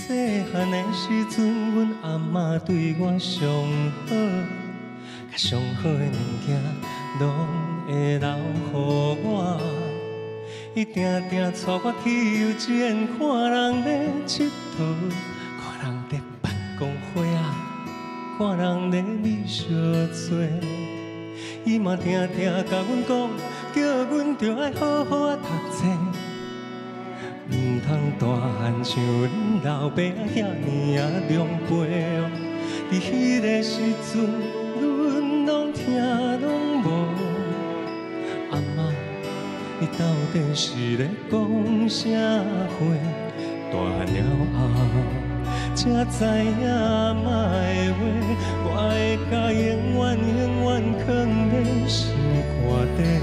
细汉的时阵，阮阿嬷对我上好，甲上好的物件拢会留予我。伊定定带我去幼稚园看人咧佚佗，看人咧办公会啊，看人咧美小做。伊嘛定定甲阮讲，叫阮着爱好好啊读册。 唔通大汉像恁老爸遐尼啊狼狽哦！伫迄个时阵，阮拢听拢无。阿嬷，你到底是咧讲啥话？大汉了后，才知影阿嬷的话，我会甲永远永远藏在心肝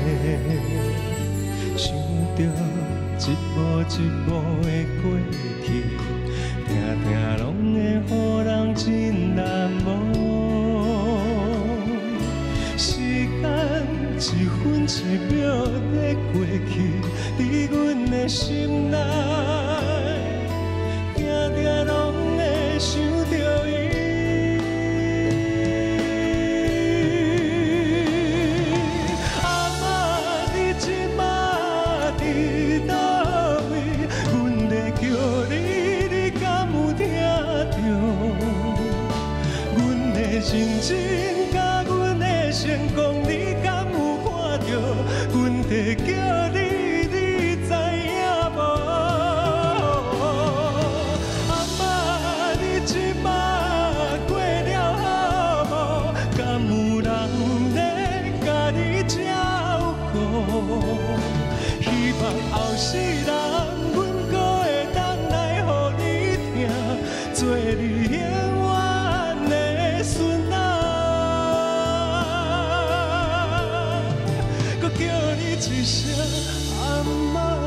底，想着。 一幕一幕的过去，定定拢会予人真难忘。时间一分一秒在过去，伫阮的心内，定定拢会想着伊。 认真甲阮的成功，你敢有看到？阮在叫你，你知影无？阿嬷，你即摆过了好无？敢有人咧甲你照顾？希望后世人，阮搁会当来予你听，做你永远的孙。 一声阿嬷。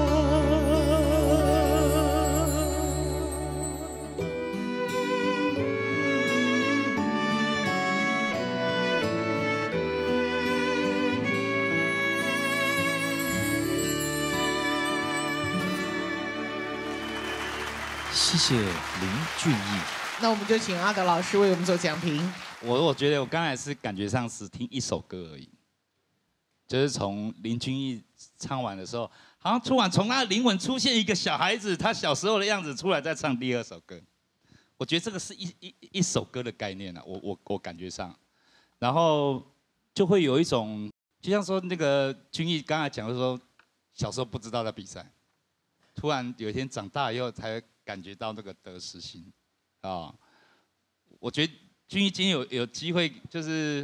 谢谢林俊逸。 那我们就请阿德老师为我们做讲评。 我觉得我刚才是感觉上是听一首歌而已。 就是从林俊逸唱完的时候，好像突然从他的灵魂出现一个小孩子，他小时候的样子出来，再唱第二首歌。我觉得这个是一首歌的概念啊，我感觉上，然后就会有一种，就像说那个俊逸刚才讲的说，小时候不知道在比赛，突然有一天长大以后才感觉到那个得失心啊。我觉得俊逸今天有机会就是。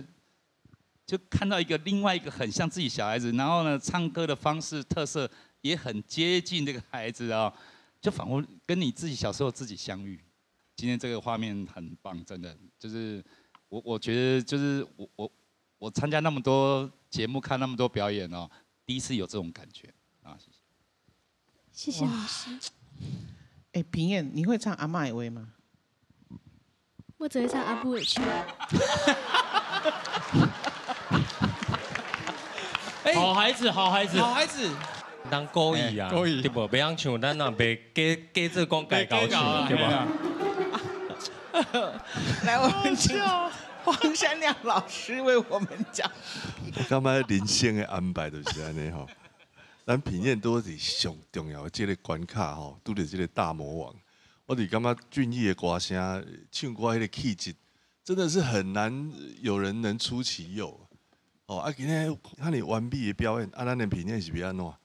就看到另外一个很像自己小孩子，然后呢，唱歌的方式特色也很接近这个孩子啊、哦，就仿佛跟你自己小时候自己相遇。今天这个画面很棒，真的，就是我觉得就是我参加那么多节目，看那么多表演哦，第一次有这种感觉啊，谢谢。 谢谢老师。 哎，平燕，你会唱阿嬷的话吗？ 我只会唱阿布的曲。 好孩子，好孩子， 好孩子， 当故意啊， 故意对不？袂晓唱，咱若袂加这讲改高唱，对吧？ 来，我们请黄山亮老师为我们讲。 我感觉人生的安排就是安尼吼，咱平燕都是上重要的这个关卡吼，拄着这个大魔王。我是感觉俊逸的歌声，唱歌迄个气质，真的是很难有人能出其右。哦，啊，今天看你完美的表演，啊，咱的平燕是要安怎？